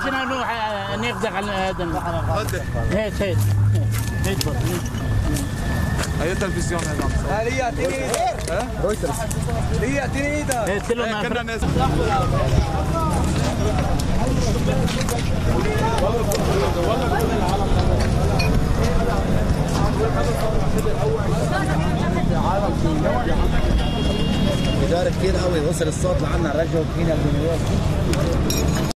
عشان نروح نقدر على هذا. هيك هي التلفزيون هذا. هي اعطيني رويترز. هي اعطيني ايدك. كنا ناس إدارة كتير قوي وصل الصوت لعنا رجعوا فينا